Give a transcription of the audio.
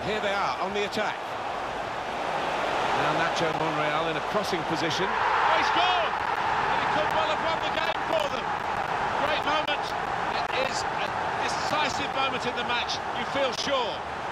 Here they are on the attack. Now Nacho Monreal in a crossing position. Oh, he scored! And he could well have won the game for them. Great moment. It is a decisive moment in the match, you feel sure.